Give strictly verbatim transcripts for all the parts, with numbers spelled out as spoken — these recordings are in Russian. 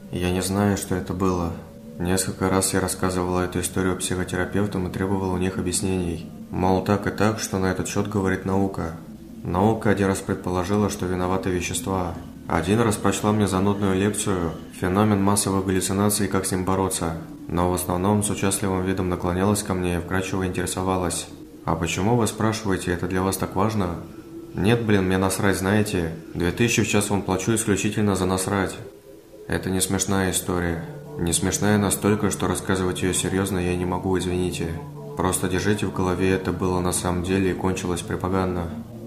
Я не знаю, что это было. Несколько раз я рассказывала эту историю психотерапевтам и требовала у них объяснений. Мол, так и так, что на этот счет говорит наука. Наука один раз предположила, что виноваты вещества. Один раз прочла мне занудную лекцию «Феномен массовых галлюцинаций и как с ним бороться». Но в основном с участливым видом наклонялась ко мне и вкратчиво интересовалась. «А почему вы спрашиваете, это для вас так важно?» «Нет, блин, мне насрать, знаете. Две тысячи в час вам плачу исключительно за насрать». Это не смешная история. Не смешная настолько, что рассказывать ее серьезно я не могу, извините. Просто держите в голове, это было на самом деле и кончилось пропаганда.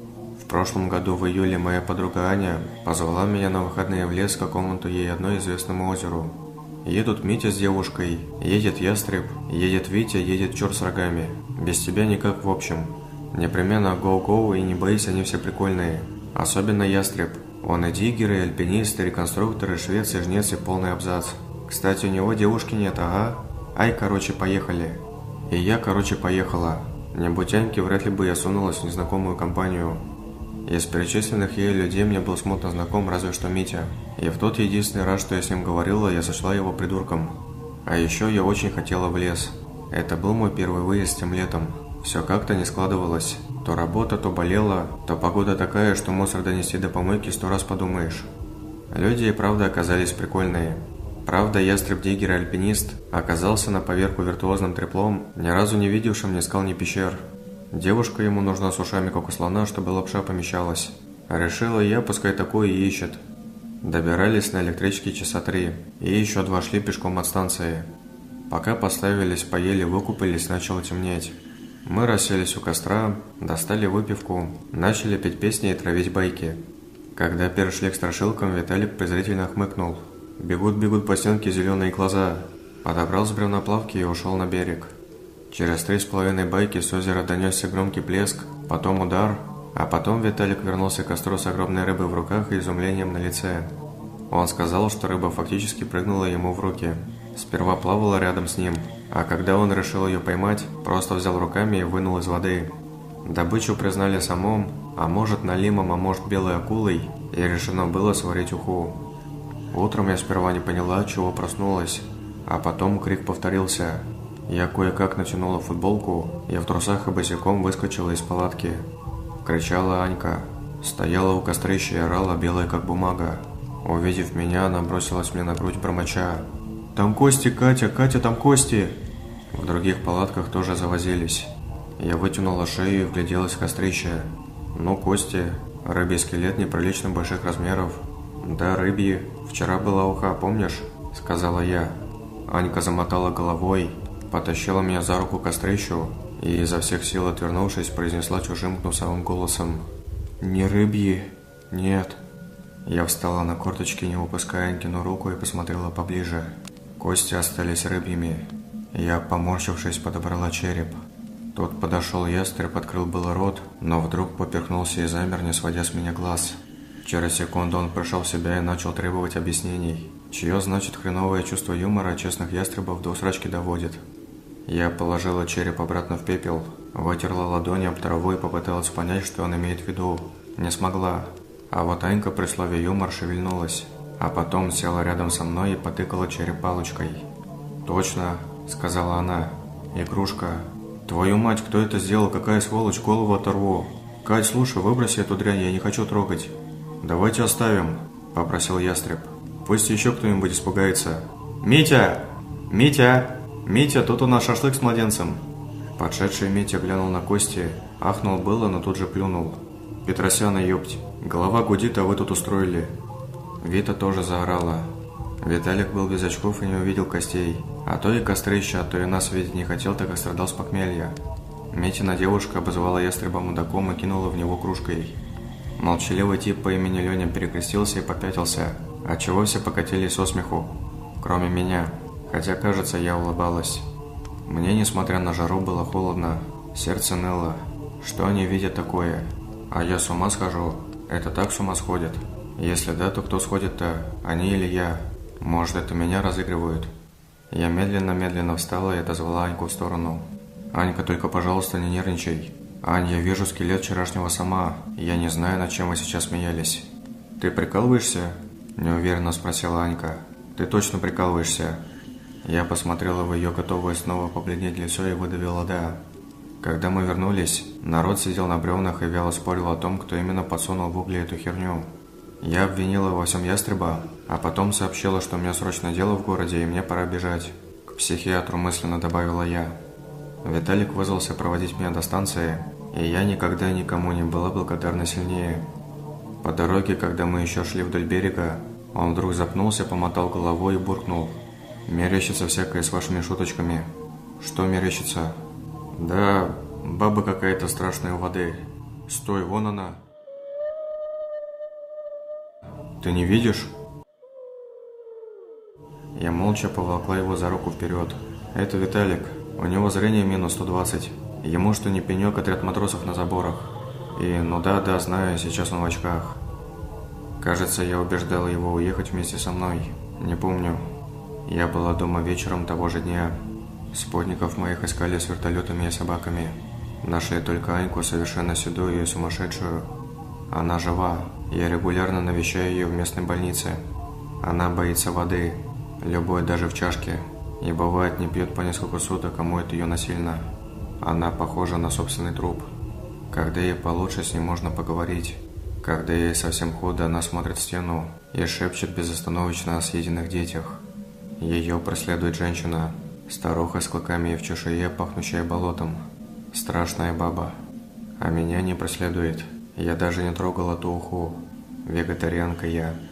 В прошлом году в июле моя подруга Аня позвала меня на выходные в лес к какому-то ей одной известному озеру. Едут Митя с девушкой, едет Ястреб, едет Витя, едет черт с рогами. Без тебя никак в общем. Непременно гоу-гоу и не боись, они все прикольные. Особенно Ястреб. Он и диггер, и альпинист, и реконструктор, и швец, и жнец, и полный абзац. Кстати, у него девушки нет, ага. Ай, короче, поехали. И я, короче, поехала. Не будь Аньки, вряд ли бы я сунулась в незнакомую компанию. Из перечисленных ею людей мне был смутно знаком разве что Митя. И в тот единственный раз, что я с ним говорила, я сочла его придурком. А еще я очень хотела в лес. Это был мой первый выезд тем летом. Все как-то не складывалось. То работа, то болела, то погода такая, что мусор донести до помойки сто раз подумаешь. Люди и правда оказались прикольные. Правда, ястреб-диггер и альпинист оказался на поверку виртуозным треплом, ни разу не видевшим ни скал, ни пещер. Девушка ему нужна с ушами, как у слона, чтобы лапша помещалась. Решила я, пускай такое и ищет. Добирались на электричке часа три, и еще два шли пешком от станции. Пока поставились, поели, выкупались, начало темнеть. Мы расселись у костра, достали выпивку, начали петь песни и травить байки. Когда перешли к страшилкам, Виталик презрительно хмыкнул. Бегут-бегут по стенке зеленые глаза. Подобрал с бревна плавки и ушел на берег. Через три с половиной байки с озера донесся громкий плеск, потом удар, а потом Виталик вернулся к костру с огромной рыбой в руках и изумлением на лице. Он сказал, что рыба фактически прыгнула ему в руки. Сперва плавала рядом с ним, а когда он решил ее поймать, просто взял руками и вынул из воды. Добычу признали самом, а может налимом, а может белой акулой, и решено было сварить уху. Утром я сперва не поняла, чего проснулась, а потом крик повторился. Я кое-как натянула футболку и в трусах и босиком выскочила из палатки. Кричала Анька. Стояла у кострища и орала, белая как бумага. Увидев меня, она бросилась мне на грудь, бормоча. «Там кости, Катя! Катя, там кости!» В других палатках тоже завозились. Я вытянула шею и вгляделась в кострище. Ну, кости. Рыбий скелет неприлично больших размеров. «Да, рыбьи. Вчера была уха, помнишь?» – сказала я. Анька замотала головой, потащила меня за руку к кострищу и, изо всех сил отвернувшись, произнесла чужим гнусавым голосом. «Не рыбьи. Нет». Я встала на корточки, не выпуская Анькину руку, и посмотрела поближе. Кости остались рыбьими. Я, поморщившись, подобрала череп. Тот подошел ястреб, открыл было рот, но вдруг поперхнулся и замер, не сводя с меня глаз. Через секунду он пришел в себя и начал требовать объяснений. Чье, значит, хреновое чувство юмора честных ястребов до усрачки доводит. Я положила череп обратно в пепел, вытерла ладони об траву и попыталась понять, что он имеет в виду. Не смогла. А вот Анька при слове «юмор» шевельнулась, а потом села рядом со мной и потыкала череп палочкой. «Точно», — сказала она, — «игрушка. Твою мать, кто это сделал? Какая сволочь, голову оторву. Кать, слушай, выброси эту дрянь, я не хочу трогать». «Давайте оставим», — попросил ястреб. «Пусть еще кто-нибудь испугается». «Митя! Митя! Митя, тут у нас шашлык с младенцем!» Подшедший Митя глянул на кости, ахнул было, но тут же плюнул. «Петросяна, ёпть! Голова гудит, а вы тут устроили!» Вита тоже заорала. Виталик был без очков и не увидел костей. А то и кострища, а то и нас видеть не хотел, так как страдал с похмелья. Митина девушка обозвала ястреба мудаком и кинула в него кружкой. Молчаливый тип по имени Леня перекрестился и попятился, отчего все покатились со смеху, кроме меня, хотя, кажется, я улыбалась. Мне, несмотря на жару, было холодно, сердце ныло. Что они видят такое? А я с ума схожу? Это так с ума сходят? Если да, то кто сходит-то? Они или я? Может, это меня разыгрывают? Я медленно-медленно встала и отозвала Аньку в сторону. «Анька, только, пожалуйста, не нервничай. Ань, я вижу скелет вчерашнего сама, и я не знаю, над чем вы сейчас смеялись». «Ты прикалываешься?» – неуверенно спросила Анька. Ты точно прикалываешься?» Я посмотрела в ее готовое снова побледнеть лицо и выдавила «да». Когда мы вернулись, народ сидел на бревнах и вяло спорил о том, кто именно подсунул в угли эту херню. Я обвинила во всем ястреба, а потом сообщила, что у меня срочное дело в городе и мне пора бежать. К психиатру мысленно добавила я. Виталик вызвался проводить меня до станции, и я никогда никому не была благодарна сильнее. По дороге, когда мы еще шли вдоль берега, он вдруг запнулся, помотал головой и буркнул: «Мерещится всякое с вашими шуточками». «Что мерещится?» «Да, баба какая-то страшная у воды. Стой, вон она». «Ты не видишь?» Я молча поволокла его за руку вперед. «Это Виталик. У него зрение минус сто двадцать. Ему что ни пенек, отряд матросов на заборах. И, ну да, да, знаю, сейчас он в очках. Кажется, я убеждала его уехать вместе со мной. Не помню. Я была дома вечером того же дня. Спутников моих искали с вертолетами и собаками. Нашли только Аньку, совершенно седую и сумасшедшую. Она жива. Я регулярно навещаю ее в местной больнице. Она боится воды, любой, даже в чашке. И бывает не пьет по несколько суток, а моет ее насильно. Она похожа на собственный труп. Когда ей получше, с ней можно поговорить. Когда ей совсем худо, она смотрит в стену и шепчет безостановочно о съеденных детях. Ее преследует женщина, старуха с клыками и в чешуе, пахнущая болотом. Страшная баба. А меня не преследует. Я даже не трогала ту уху. Вегетарианка я.